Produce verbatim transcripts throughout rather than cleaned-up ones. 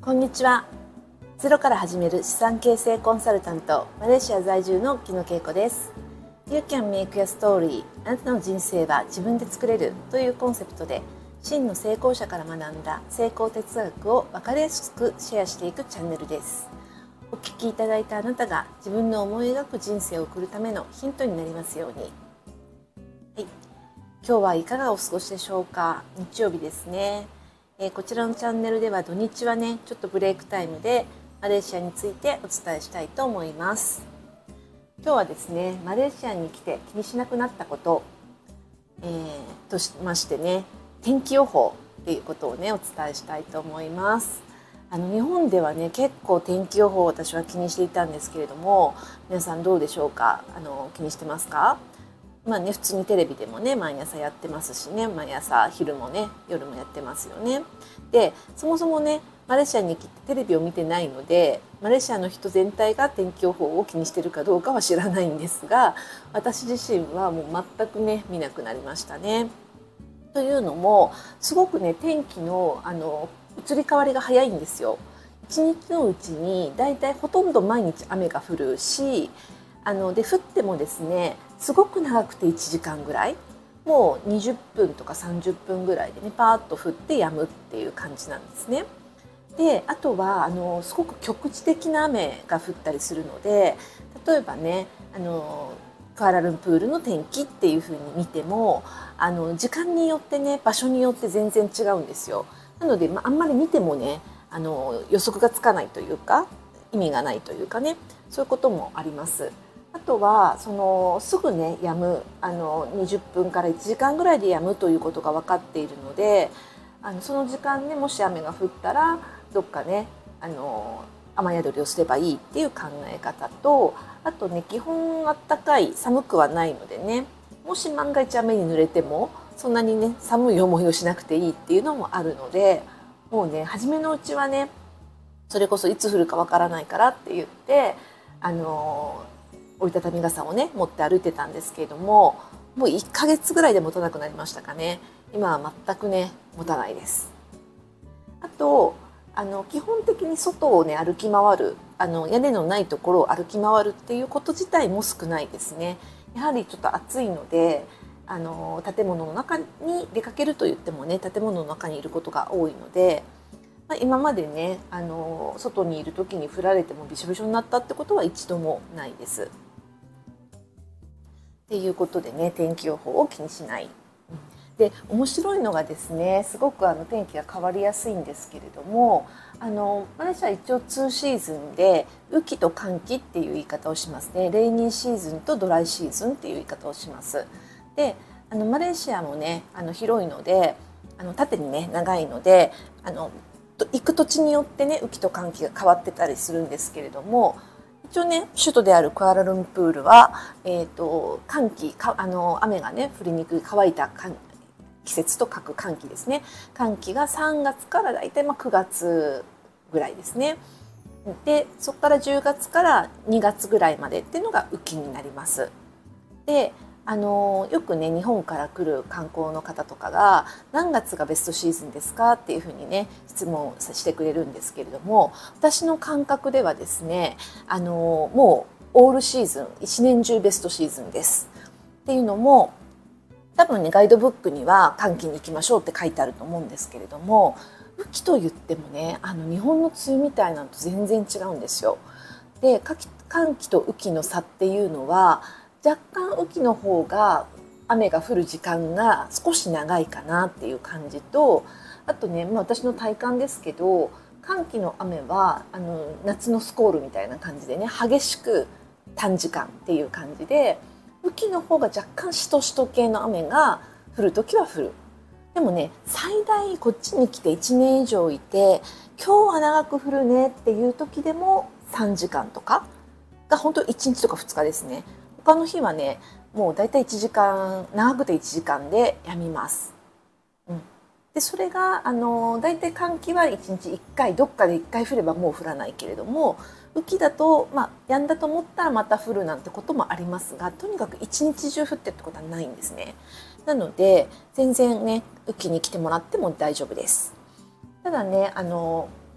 こんにちは。ゼロから始める資産形成コンサルタント、マレーシア在住の木野恵子です。You can make your story。あなたの人生は自分で作れるというコンセプトで、真の成功者から学んだ成功哲学を分かりやすくシェアしていくチャンネルです。お聞きいただいたあなたが自分の思い描く人生を送るためのヒントになりますように。はい、今日はいかがお過ごしでしょうか。日曜日ですね。えー、こちらのチャンネルでは土日はねちょっとブレイクタイムでマレーシアについてお伝えしたいと思います。今日はですねマレーシアに来て気にしなくなったこと、えー、としましてね天気予報っていうことをねお伝えしたいと思います。あの日本ではね結構天気予報を私は気にしていたんですけれども、皆さんどうでしょうか。あの気にしてますか。まあね、普通にテレビでもね毎朝やってますしね、毎朝昼もね夜もやってますよね。でそもそもねマレーシアに来てテレビを見てないので、マレーシアの人全体が天気予報を気にしてるかどうかは知らないんですが、私自身はもう全くね見なくなりましたね。というのもすごくね天気のあの移り変わりが早いんですよ。一日のうちにだいたいほとんど毎日雨が降るし、あので降ってもですねすごく長くていちじかんぐらい、もうにじゅっぷんとかさんじゅっぷんぐらいでねパーッと降って止むっていう感じなんですね。であとはあのすごく局地的な雨が降ったりするので、例えばねあのクアラルンプールの天気っていう風に見ても、あの時間によってね場所によって全然違うんですよ。なので、まあ、あんまり見てもねあの予測がつかないというか意味がないというかね、そういうこともあります。あとはそのすぐね止むあのにじゅっぷんからいちじかんぐらいで止むということが分かっているので、あのその時間ねもし雨が降ったらどっかねあの雨宿りをすればいいっていう考え方と、あとね基本あったかい寒くはないのでね、もし万が一雨に濡れてもそんなにね寒い思いをしなくていいっていうのもあるので、もうね初めのうちはねそれこそいつ降るかわからないからって言ってあの折りたたみ傘をね持って歩いてたんですけれども、もういっかげつぐらいで持たなくなりましたかね。今は全くね持たないです。あとあの基本的に外をね歩き回る、あの屋根のないところを歩き回るっていうこと自体も少ないですね。やはりちょっと暑いので、あの建物の中に出かけると言ってもね建物の中にいることが多いので、まあ、今までねあの外にいる時に降られてもびしょびしょになったってことは一度もないです。っていうことでね天気予報を気にしない。で面白いのがですね、すごくあの天気が変わりやすいんですけれども、あのマレーシアは一応ツーシーズンで雨季と乾季っていう言い方をしますね。レイニーシーズンとドライシーズンっていう言い方をします。であのマレーシアもねあの広いので、あの縦にね長いので、あの行く土地によってね雨季と乾季が変わってたりするんですけれども、一応ね首都であるクアラルンプールは、えーと、乾季かあの雨がね降りにくい乾いた季節と書く乾季ですね。乾季がさんがつからだいたいまあくがつぐらいですね。でそこからじゅうがつからにがつぐらいまでっていうのが雨季になります。であのよくね日本から来る観光の方とかが何月がベストシーズンですかっていうふうにね質問してくれるんですけれども、私の感覚ではですねあのもうオールシーズン一年中ベストシーズンです。っていうのも多分ねガイドブックには乾季に行きましょうって書いてあると思うんですけれども、雨季と言ってもねあの日本の梅雨みたいなのと全然違うんですよ。で乾季と雨季の差っていうのは若干雨季の方が雨が降る時間が少し長いかなっていう感じと、あとね、まあ、私の体感ですけど乾季の雨はあの夏のスコールみたいな感じでね激しく短時間っていう感じで、雨季の方が若干しとしと系の雨が降る時は降る。でもね最大こっちに来ていちねん以上いて今日は長く降るねっていう時でもさんじかんとかが本当いちにちとかふつかですね。他の日はねもうだいたいいちじかん、長くていちじかんで止みます。うん、でそれがあのだいたい乾季はいちにちいっかいどっかでいっかい降ればもう降らないけれども、雨季だと、まあ、止んだと思ったらまた降るなんてこともありますが、とにかく一日中降ってるってことはないんですね。なので全然ね雨季に来てもらっても大丈夫です。ただねあの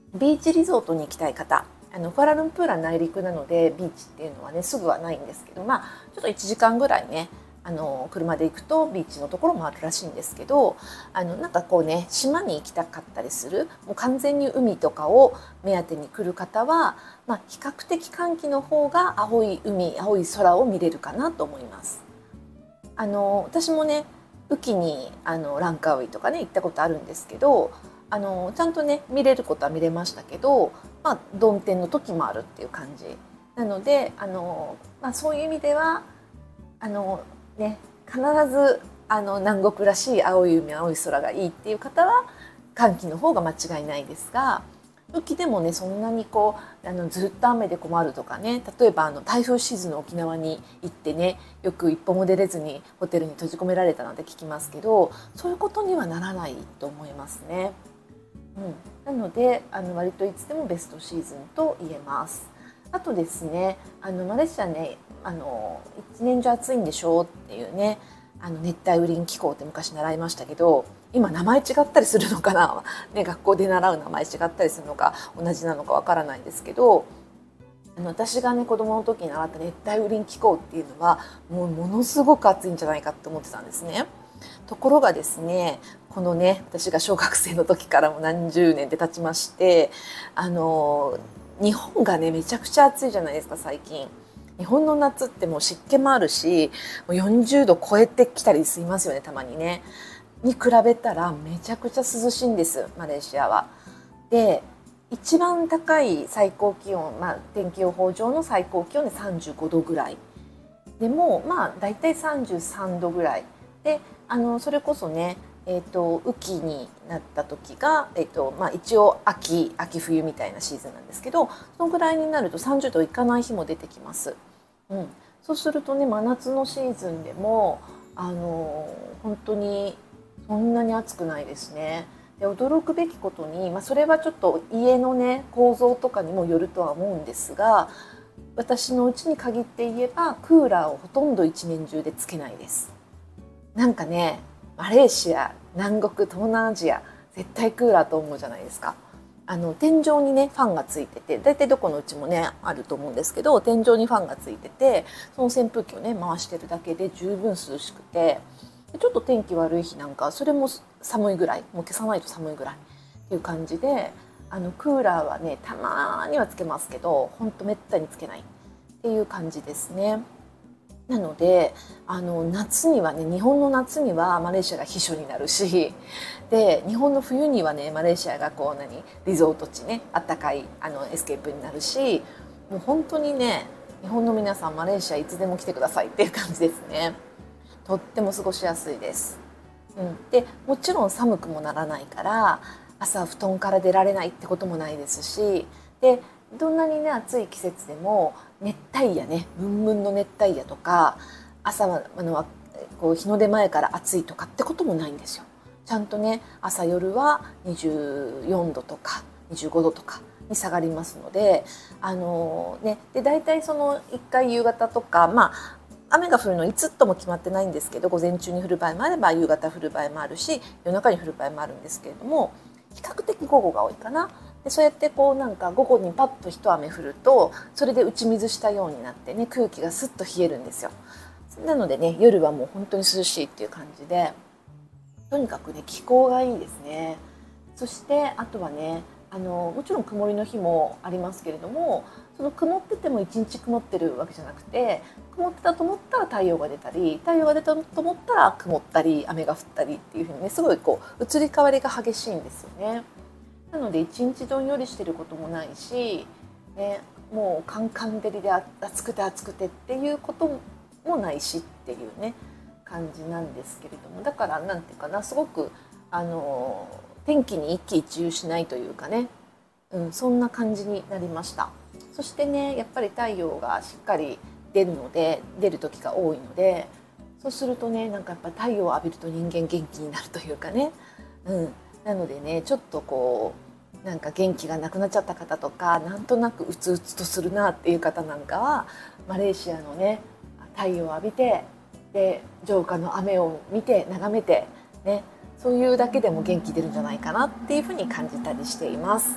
ビーチリゾートに行きたい方、あのクアラルンプールは内陸なのでビーチっていうのはねすぐはないんですけど、まあちょっといちじかんぐらいねあの車で行くとビーチのところもあるらしいんですけど、あのなんかこうね島に行きたかったりする、もう完全に海とかを目当てに来る方は、まあ、比較的寒気の方が青い海青い空を見れるかなと思います。あの私もね雨季にあのランカウイとかね行ったことあるんですけど、あのちゃんとね見れることは見れましたけど、まあ曇天の時もあるっていう感じなので、あの、まあ、そういう意味ではあのね必ずあの南国らしい青い海青い空がいいっていう方は寒気の方が間違いないですが、雨季でもねそんなにこうあのずっと雨で困るとかね、例えばあの台風シーズンの沖縄に行ってねよく一歩も出れずにホテルに閉じ込められたなんて聞きますけど、そういうことにはならないと思いますね。うん、なのであの割といつでもベストシーズンと言えます。あとですね、あのマレーシアねあの一年中暑いんでしょうっていうね、あの熱帯雨林気候って昔習いましたけど、今名前違ったりするのかな、ね、学校で習う名前違ったりするのか同じなのかわからないんですけど、あの私がね子供の時に習った熱帯雨林気候っていうのはもうものすごく暑いんじゃないかって思ってたんですね。ところがですね、このね私が小学生の時からも何十年で経ちまして、あの日本がねめちゃくちゃ暑いじゃないですか最近。日本の夏ってもう湿気もあるし、もうよんじゅうど超えてきたりしますよねたまにね。に比べたらめちゃくちゃ涼しいんですマレーシアは。で一番高い最高気温、まあ、天気予報上の最高気温でさんじゅうごどぐらいでもまあだいたいさんじゅうさんどぐらいで、あのそれこそねえー、と雨季になった時が、えーとまあ、一応秋秋冬みたいなシーズンなんですけど、そのぐらいになるとさんじゅうどいかない日も出てきます。うん、そうするとね真夏のシーズンでもあの本当にそんなに暑くないですね。で驚くべきことに、まあ、それはちょっと家のね構造とかにもよるとは思うんですが、私のうちに限って言えばクーラーをほとんど一年中でつけないです。なんかねマレーシア、南国、東南アジア絶対クーラーと思うじゃないですか。あの天井にねファンがついてて、大体どこのうちもねあると思うんですけど、天井にファンがついててその扇風機をね回してるだけで十分涼しくて、ちょっと天気悪い日なんかそれも寒いぐらい、もう消さないと寒いぐらいっていう感じで、あのクーラーはねたまにはつけますけどほんとめったにつけないっていう感じですね。なのであの夏にはね日本の夏にはマレーシアが避暑になるし、で日本の冬にはねマレーシアがこう何リゾート地ねあったかいあのエスケープになるし、もう本当にね日本の皆さんマレーシアいつでも来てくださいっていう感じですね。とっても過ごしやすいです。うん、でもちろん寒くもならないから朝布団から出られないってこともないですし、でどんなにね暑い季節でも熱帯夜ねムンムンの熱帯夜とか朝はあのこう日の出前から暑いとかってこともないんですよ。ちゃんとね朝夜はにじゅうよんどとかにじゅうごどとかに下がりますので、あのねで大体そのいっかい夕方とか、まあ雨が降るのいつとも決まってないんですけど、午前中に降る場合もあれば夕方降る場合もあるし夜中に降る場合もあるんですけれども、比較的午後が多いかな。でそうやってこうなんか午後にパッと一雨降るとそれで打ち水したようになってね空気がスッと冷えるんですよ。なのでね夜はもう本当に涼しいっていう感じで、とにかくね気候がいいですね。そしてあとはねあのもちろん曇りの日もありますけれども、その曇ってても一日曇ってるわけじゃなくて、曇ってたと思ったら太陽が出たり太陽が出たと思ったら曇ったり雨が降ったりっていう風にねすごいこう移り変わりが激しいんですよね。なので一日どんよりしてることもないし、ね、もうカンカン照りで暑くて暑くてっていうこともないしっていうね感じなんですけれども、だからなんていうかな、すごくあの天気に一喜一憂しないというかね、うん、そんな感じになりました。そしてねやっぱり太陽がしっかり出るので出る時が多いので、そうするとねなんかやっぱ太陽を浴びると人間元気になるというかね、うん、なのでねちょっとこうなんか元気がなくなっちゃった方とか、なんとなくうつうつとするなっていう方なんかはマレーシアのね太陽を浴びて、で浄化の雨を見て眺めてね、そういうだけでも元気出るんじゃないかなっていうふうに感じたりしています。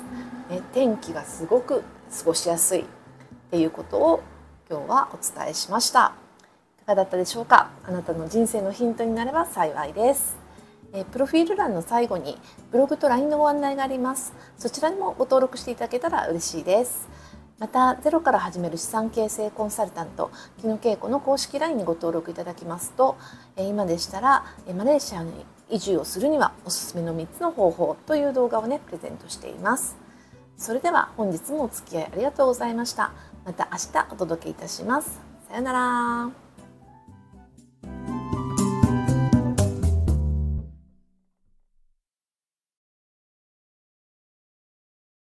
ね、天気がすごく過ごしやすいっていうことを今日はお伝えしました。いかがだったでしょうか。あなたの人生のヒントになれば幸いです。えプロフィール欄の最後にブログと ライン のご案内があります。そちらにもご登録していただけたら嬉しいです。またゼロから始める資産形成コンサルタント木野恵子の公式 ライン にご登録いただきますと、今でしたらマレーシアに移住をするにはおすすめのみっつの方法という動画をねプレゼントしています。それでは本日もお付き合いありがとうございました。また明日お届けいたします。さようなら。